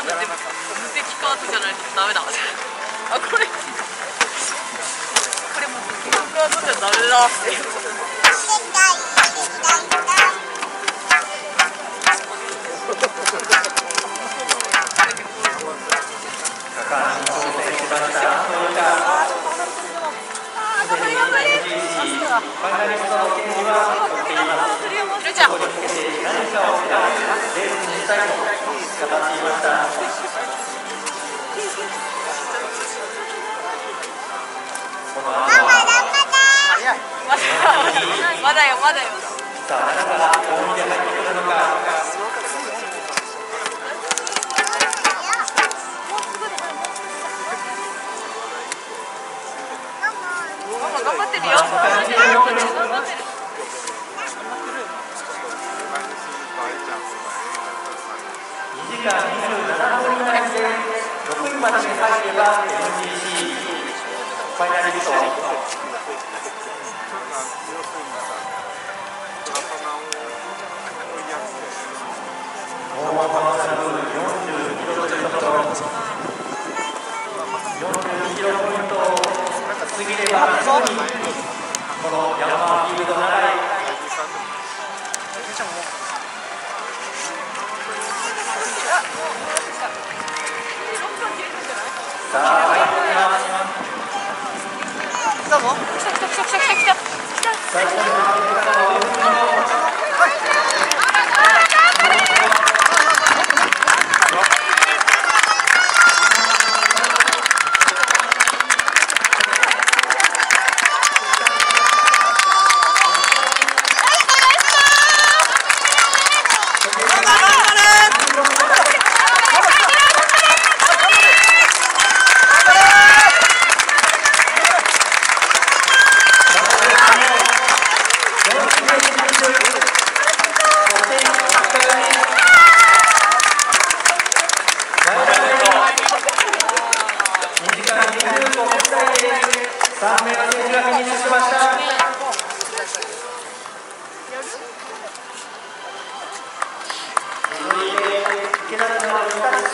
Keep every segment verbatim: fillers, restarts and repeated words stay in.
ードって無敵カードじゃないとダメだ。あ、これこれも無敵カードじゃダメだって。まだよまだよ。さあ、中から大盛りで入ってくるのか。ママ頑張ってるよ。頑張ってる。にじかんにじゅうななふん以内でろくいまでに入れば エムジーシー ファイナリスト。もう間もなくよんじゅうにキロというところ、よんじゅうにキロポイントを過ぎればすぐにこのヤマハフィールド長いさあ入ってます。来たぞ。来た来た来た来た来た来た。最初に入ってきたのはさんめいの選手がフィニッシュしました。続いて池田のふたつ。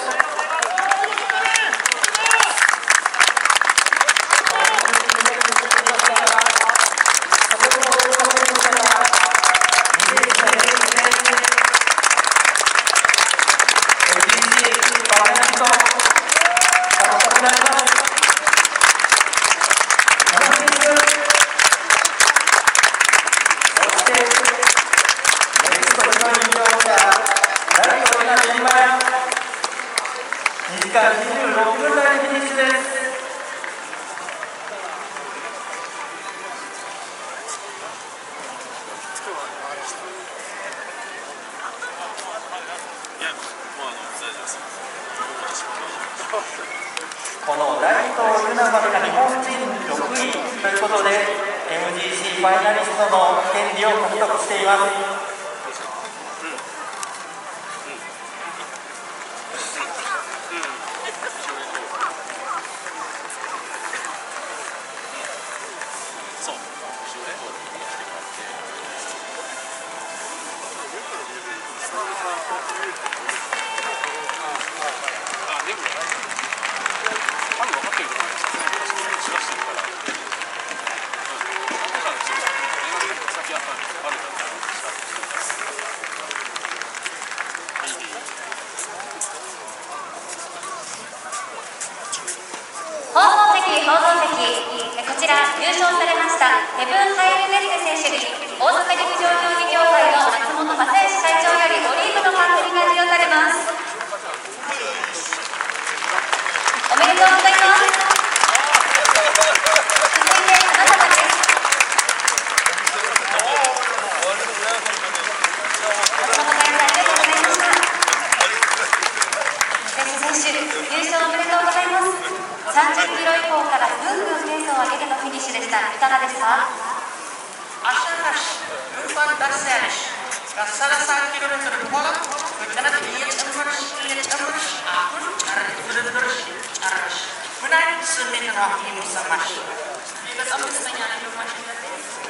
にじかんにじゅうろっぷん台でフィニッシュです。この大東優奈までが日本人ろくいということで エムジーシー ファイナリストの権利を獲得しています。 放送席、放送席、こちら優勝されましたヘブン・ハイル・ネッテ選手に大阪陸上競技協会の松本正義会長よりオリーブの冠が授与されます。おめでとうございます。続いて花束です。松本会長ありがとうございました。選手、優勝おめでとうございます。さんじゅっキロ以降からぐんぐんペースを上げてのフィニッシュでした。いかがですか？ Arkadaş, lütfen ders eriş. Kasara saat kilometre kuala, karena dia cemberus, dia cemberus, aku cari bener-bener cari. Menarik semen rahim sama sih. Jika sampai setengah itu masih ada.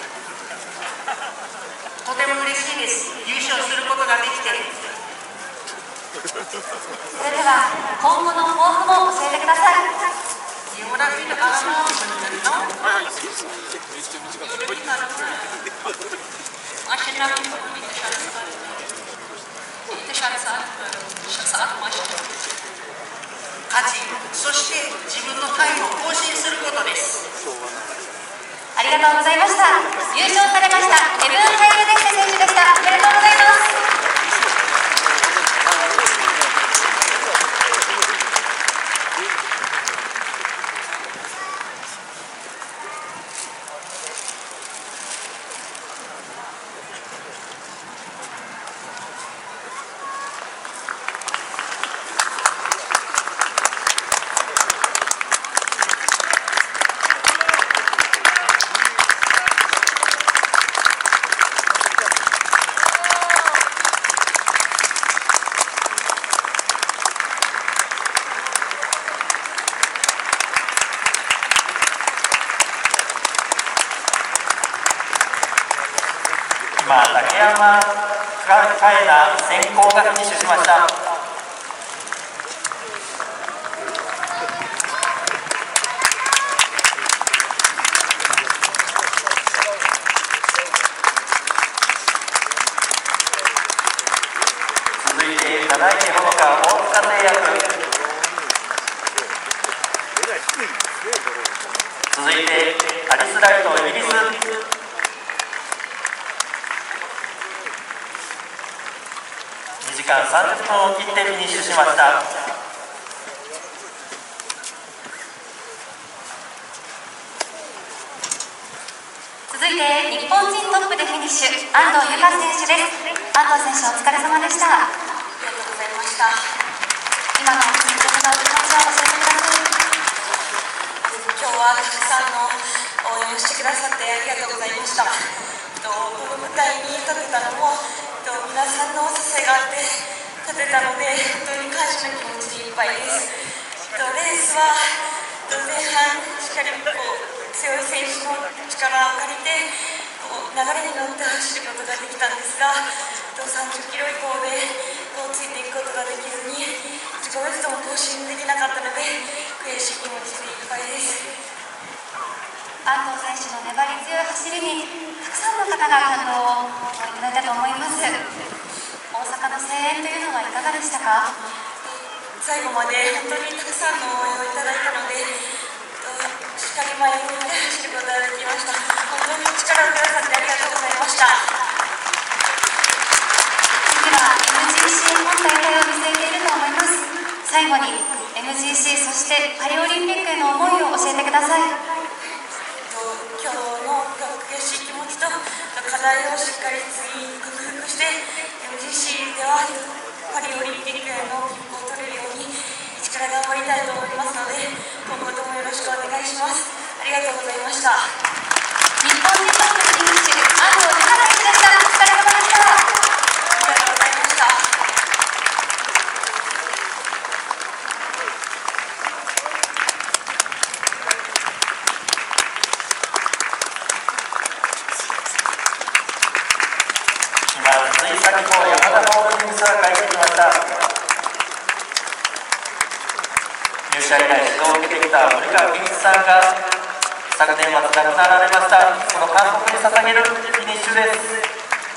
とても嬉しいです。優勝することができて。 それでは今後の抱負も教えてください。 Una fine alla mano, no? عشان نعملはち、そして自分のタイムを更新することです。 ありがとうございました。優勝されましたヘブン・ハイルデッセ選手でした。おめでとうございます。 今、竹山かえな先行がフィニッシュしました。続いて七池ほのか大塚製薬、続いてアリスライトイギリス、にじかんさんじゅっぷんを切ってフィニッシュしました。 続いて日本人トップでフィニッシュ、安藤友香選手です。安藤選手、お疲れ様でした。 ありがとうございました。 今の率直なお気持ちを教えてください。 今日はたくさんの応援をしてくださってありがとうございました。この舞台に立てたのも皆さんのお支えがあって立てたので、本当に感謝の気持ちでいっぱいです。レースは前半しっかりこう強い選手の力を借りてこう流れに乗って走ることができたんですが、さんじゅっキロ以降でこうついていくことができずに自己ベストも更新できなかったので悔しい気持ちでいっぱいです。 安藤選手の粘り強い走りにたくさんの方が感動をいただいたと思います。大阪の声援というのはいかがでしたか？ 最後まで本当にたくさんの応援をいただいたので、しっかり前を向いて走ることができました。本当に力をくださってありがとうございました。 次は エムジーシー 本大会を見据えていると思います。最後に エムジーシー そしてパリオリンピックへの思いを教えてください。 今日の悔しい気持ちと課題をしっかり次に克服して エムジーシー ではパリオリンピックへの切符を取れるように一から頑張りたいと思いますので、今後ともよろしくお願いします。ありがとうございました。 日本人トップフィニッシュ、安藤友香選手でした。お疲れ様でした。 ありがとうございました。 つい先ほど山田ホールディングスが帰ってきました。入社以来指導を受けてきた森川健一さんが昨年末亡くなられました。その韓国に捧げるフィニッシュです。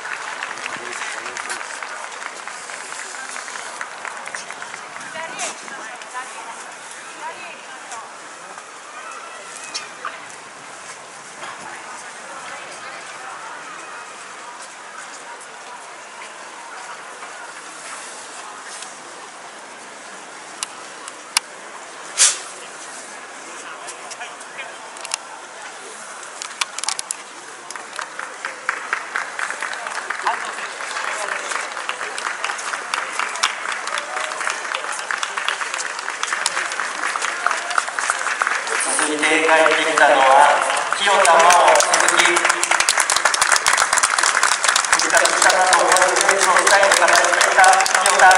続いて帰ってきたのは清田真央、鈴木復活したなと思われる選手のスタイルから出ていた清田、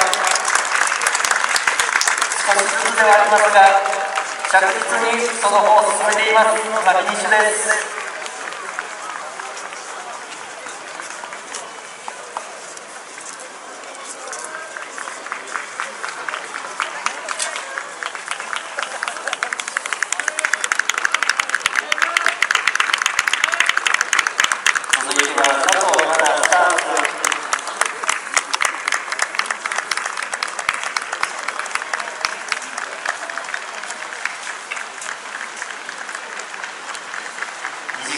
少しずつではありますが着実にその方を進めています。今フィニッシュです。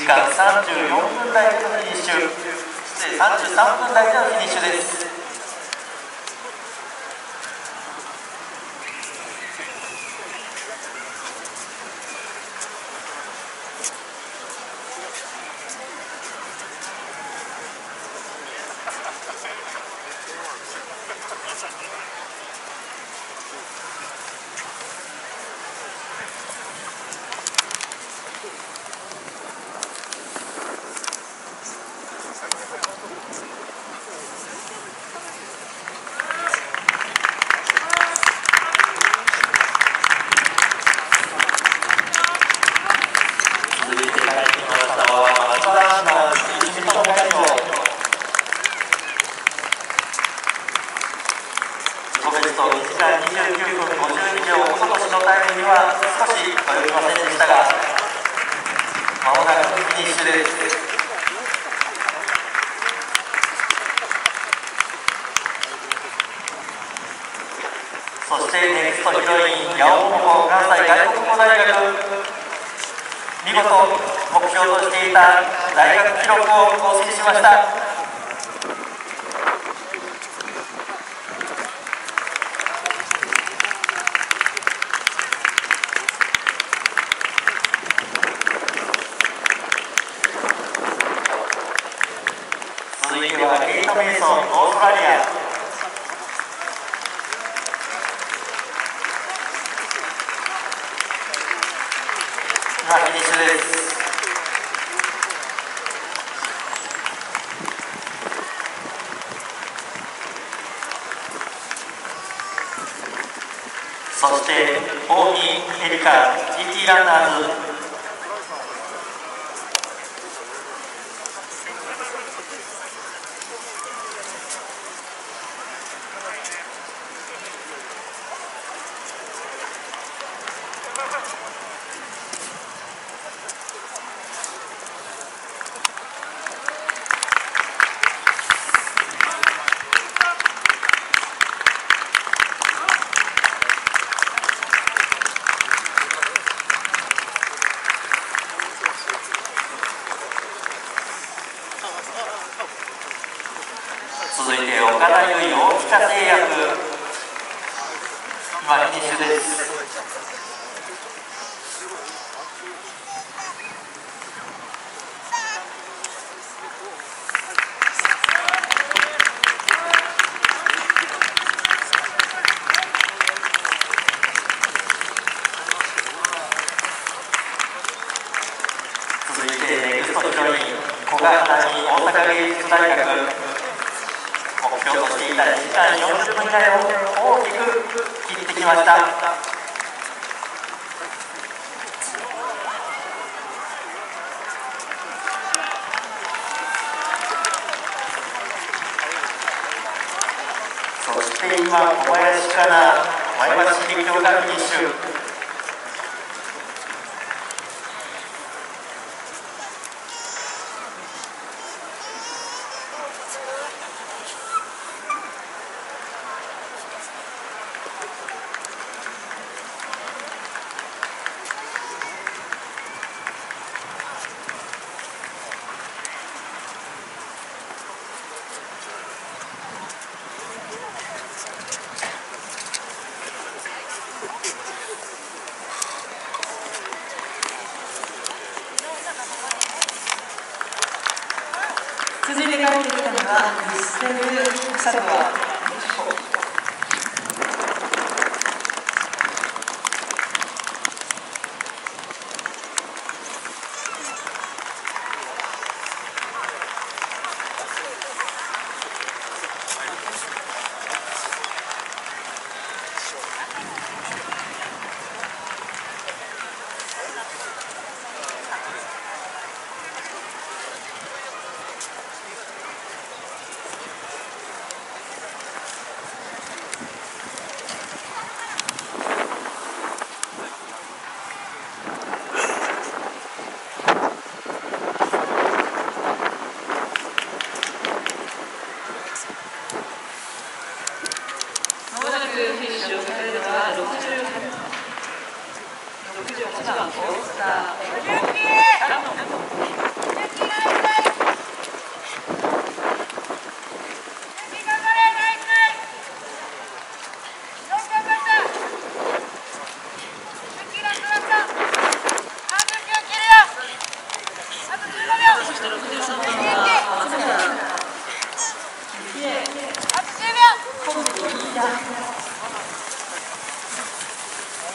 間さんじゅうよんぷん台でのフィニッシュ、失礼、さんじゅうさんぷん台でのフィニッシュです。そしてネクストヒロイン、八尾桃子、関西外国語大学、見事目標としていた大学記録を更新しました。続いてはケイト・メイソン、オーストラリア。今フィニッシュです。そして大木エリカ ジーティー ランナーズ、続いて岡田結衣、大塚製薬、今フィニッシュです。続いてネクストヒロイン、古賀花見、大阪芸術大学、目標としていたにじかんよんじゅっぷん台を大きく切ってきました。そして今小林かな、前橋陸上がフィニッシュ。 続いて帰ってきたのはミステル・佐藤。フィニッシュをされるのはろくじゅうはちばんオースター。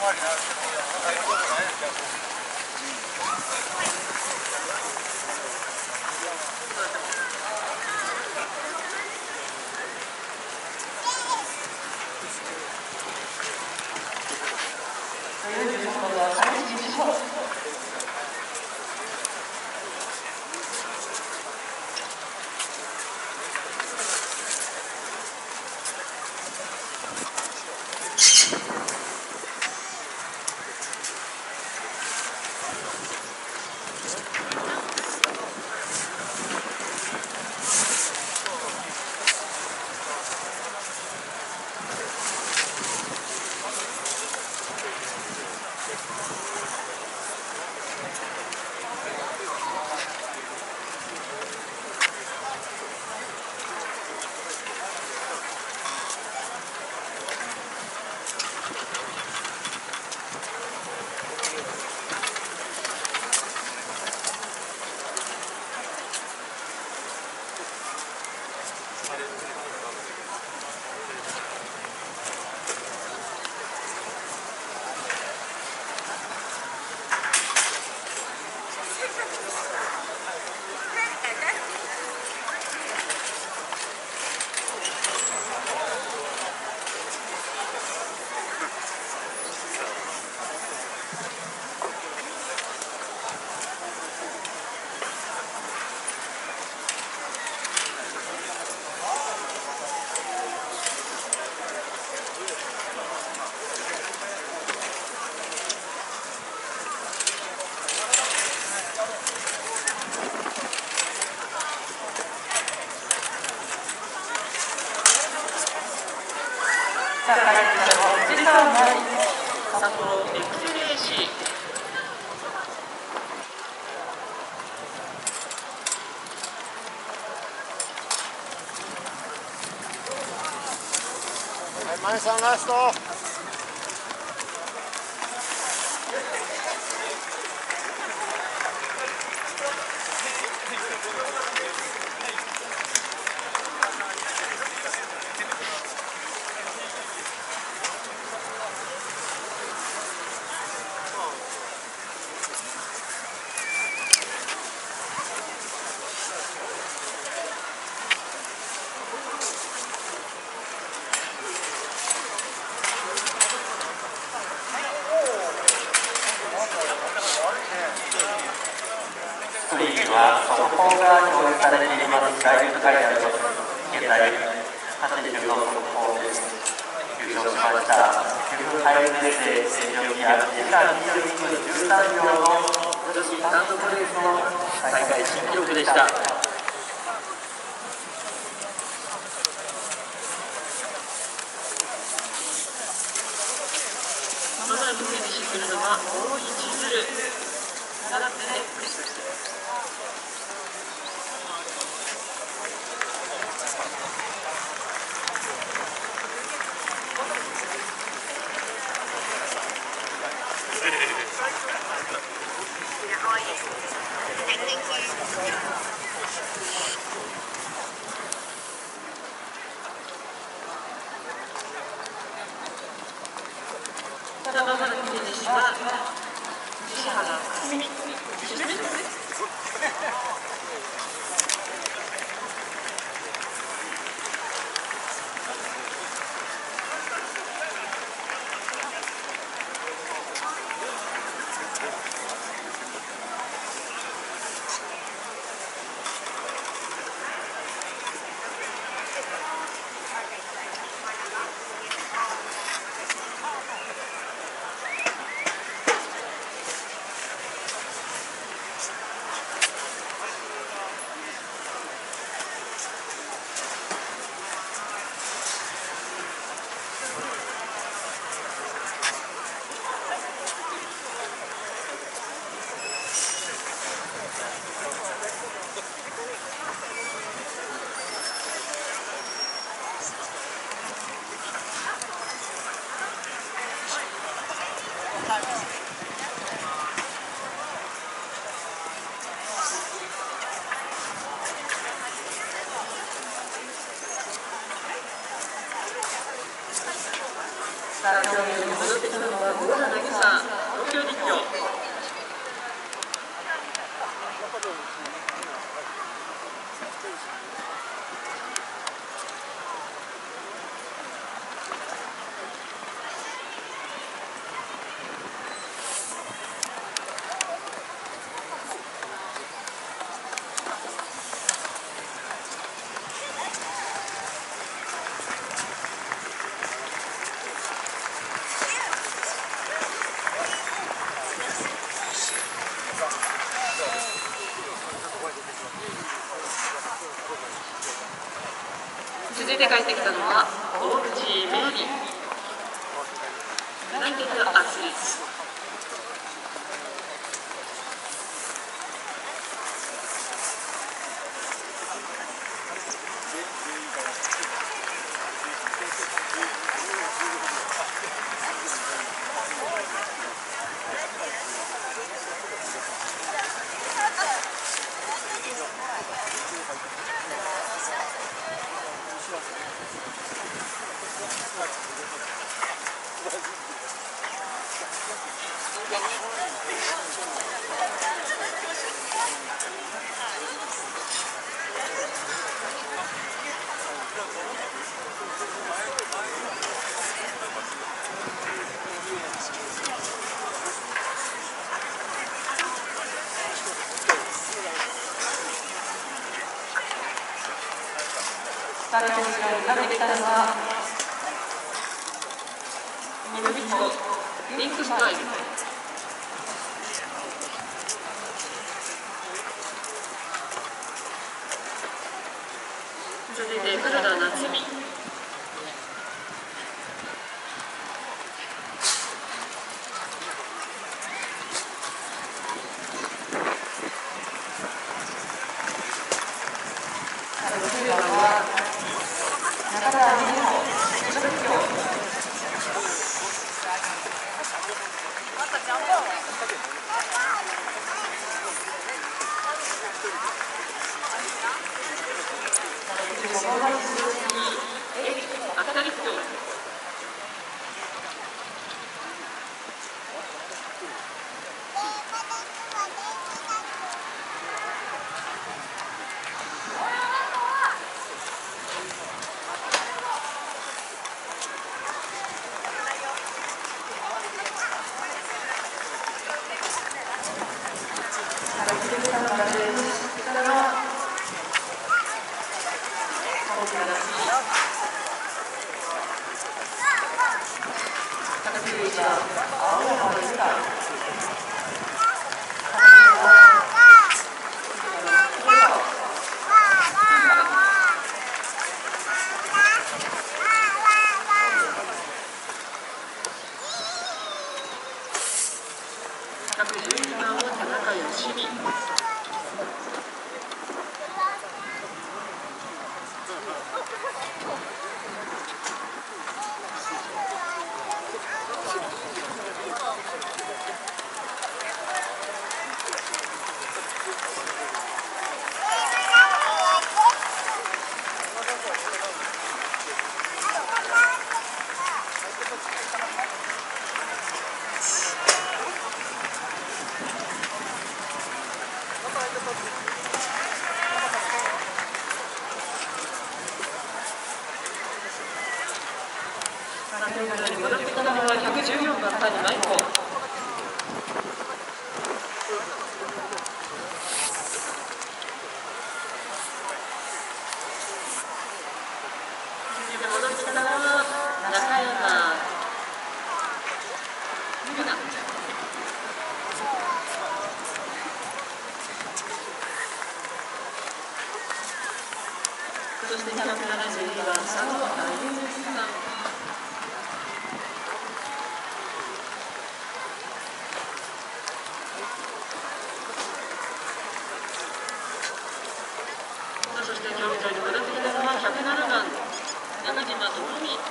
さあ、解説者の藤沢真理札幌エクセレーシー。 はい、前さんラスト。 スクリーンは速報が表示されていますが、現在、はちじゅうの速報です。優勝しました。セブンハイレースで戦場にあるにじゅうにふんじゅうさんびょうの女子単独レースの大会新記録でした。 まもなくフィニッシュするのは大井千鶴。ななてんでフィニッシュしています。ただまもなくフィニッシュは石原かすみ。 さあ、競技に戻ってきたのはごごはなて帰ってきたのは大口メロディ、ユナイテッドアスリーツ。 スタート後ろに立ってきたのはミルビットリンクスタイル。 続いて黒田夏美。ひゃくじゅういちばんを田中義美。ひゃくじゅうよんばん谷舞子。戻ってきたのは中山優奈。そしてひゃくななじゅうにばん佐野歩さん。そして競技場に戻ってきたのはひゃくななばん中島智美。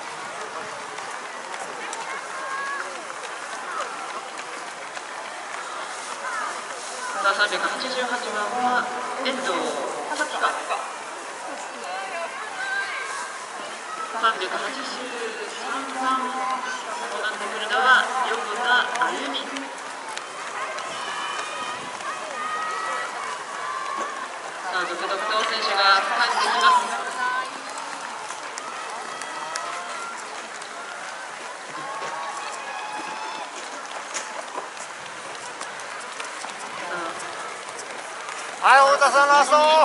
さんびゃくはちじゅうはちばんは遠藤さきか。さんびゃくはちじゅうさんばんそうなってくるのは横田あゆみ。さあ続々と選手が帰ってきます。 はい、太田さんラスト。 なな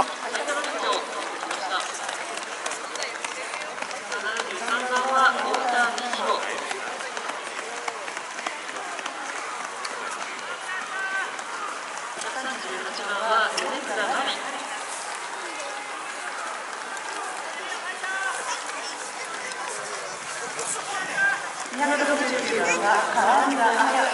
じゅうさんばんは太田美弘。さんじゅうはちばんは米倉真美。 川村彩。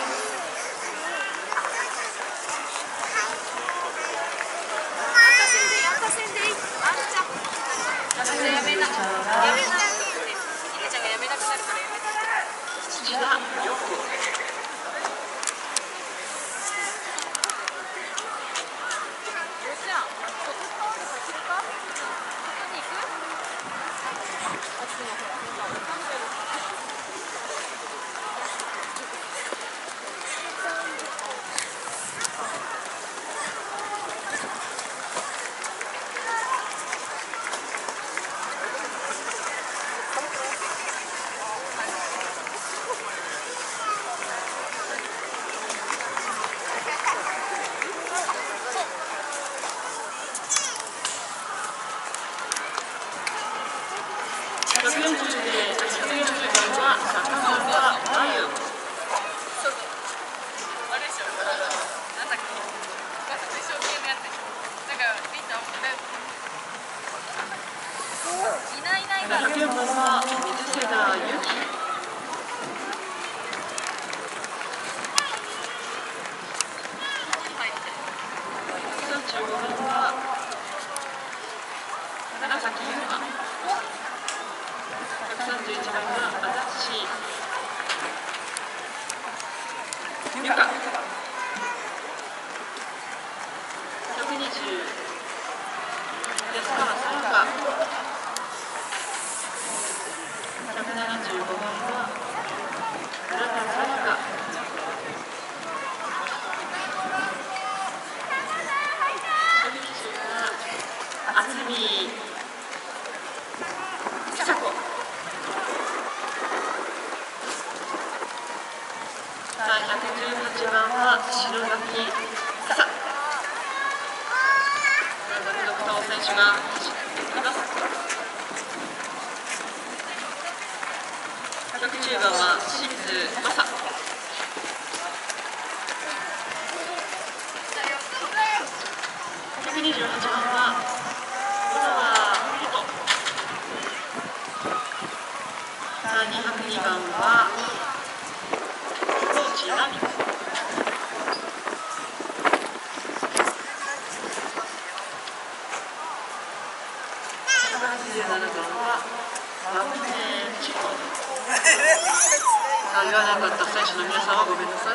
言わなかった選手の皆さんはごめんなさい。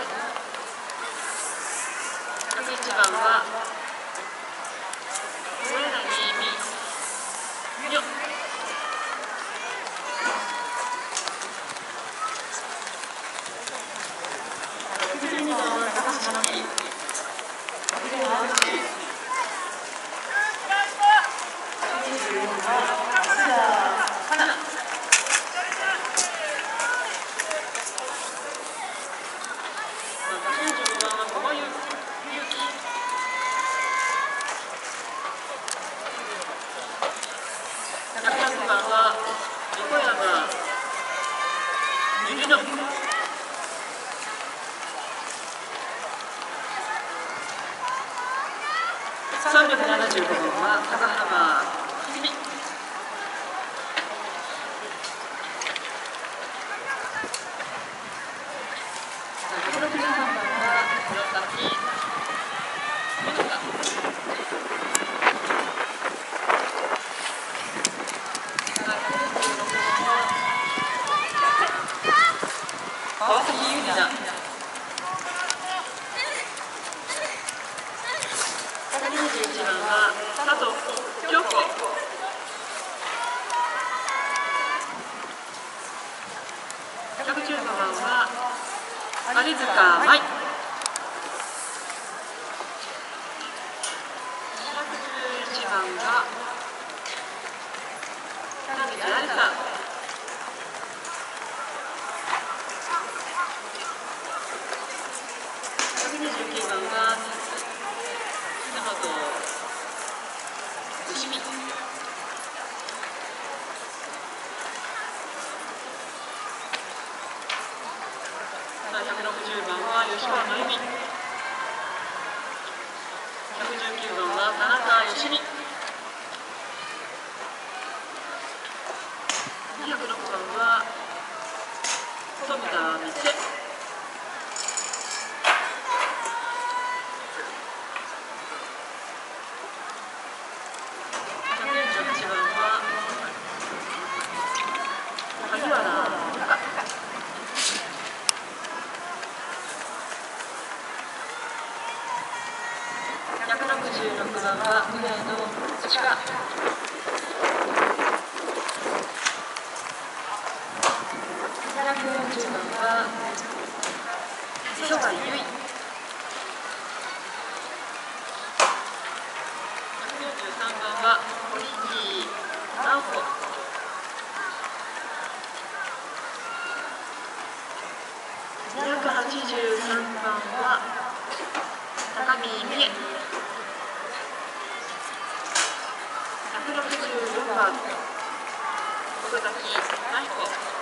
ひゃくいちばんは上田新美よ。ひゃくじゅうにばんは高橋真希。さんびゃくななじゅうごばんは高浜ひみ。ひゃくろくじゅうさんばんは黒崎美乃香。川崎優里奈。ひゃくにじゅういちばんは佐藤京子。ひゃくじゅうごばんは有塚舞。ひゃくじゅういちばんが田口愛さん。ひゃくにじゅうきゅうばんは藤本芳美。ひゃくろくじゅうばんは吉川真由美。ひゃくじゅうきゅうばんは田中芳美。にひゃくろくばんは富田光恵。 じゅうろくばんは上野内川。ひゃくよんじゅうばんは磯貝優衣。ひゃくよんじゅうさんばんは堀木直子。にひゃくはちじゅうさんばんは高見美恵。ひゃくろくじゅうよんばん岡崎真彦。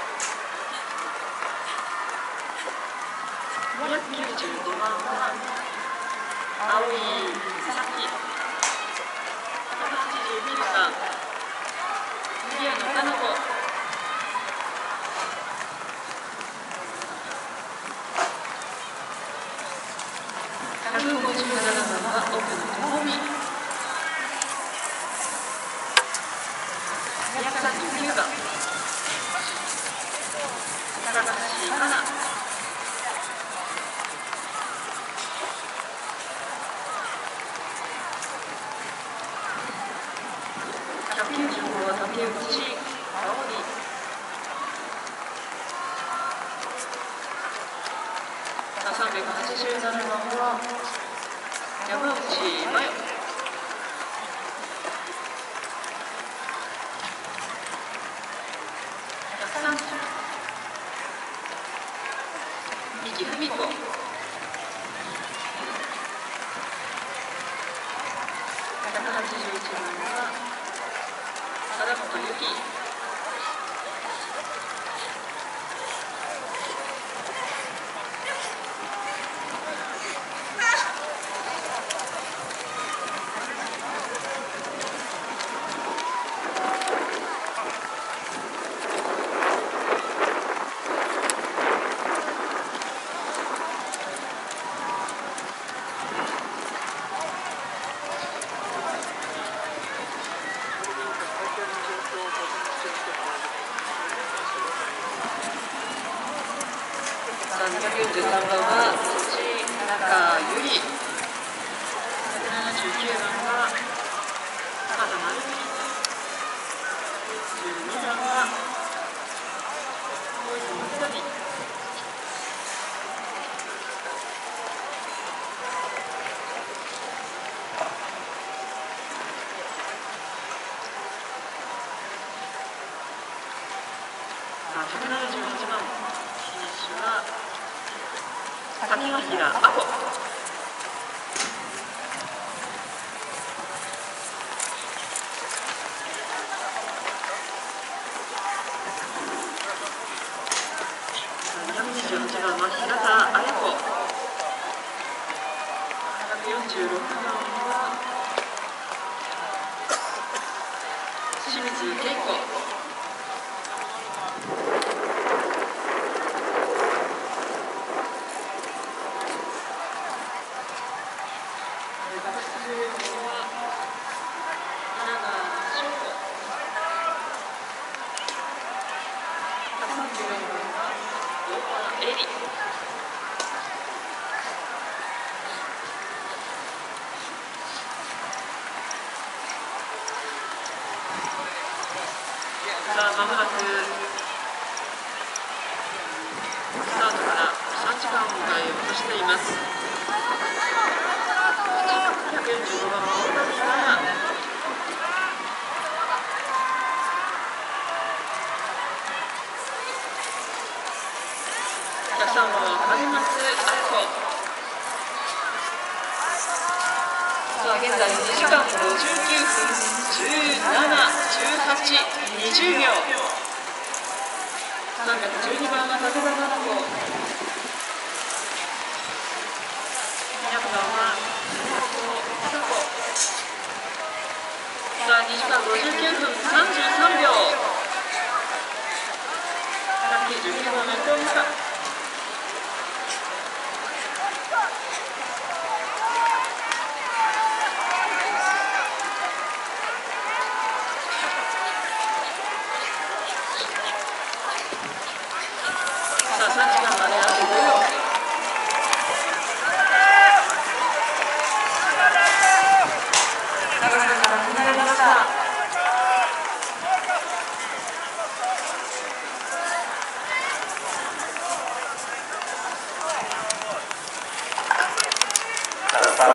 にひゃくきゅうじゅうごばんは青井沙希。ひゃくはちじゅうきゅうばん宮野佳菜子。ひゃくごじゅうななばんは奥野智美。ひゃくさんじゅうきゅうばん高橋香菜。ひゃくきゅうじゅうごは竹内香織。さんびゃくはちじゅうななばんは山内真代。ひゃくさんじゅう三木文子。ひゃくはちじゅういちばんは貞本由紀。にひゃくよんじゅうさんばんは土中由里。ひゃくななじゅうきゅうばんは高田真由。じゅうにばんは大泉みどり。ひゃくななじゅうはちばんフィニッシュは滝ヶ平亜子。にひゃくにじゅうはちばんは平田綾子。ひゃくよんじゅうろくばんは清水恵子。さあ、まもなくスタートからさんじかんを迎えようとしています。ひゃくよんじゅうごばんの大谷がひゃくさんばんは上松愛子。さあ、現在にじかんごじゅうきゅうふんじゅうなな、じゅうはち、にじゅうびょう。さんびゃくじゅうにばんは武田七子。にひゃくばんは佐藤子。さあ、にじかんごじゅうきゅうふんさんじゅうさんびょう。ひゃくきゅうじゅうきゅうばんの伊藤美香。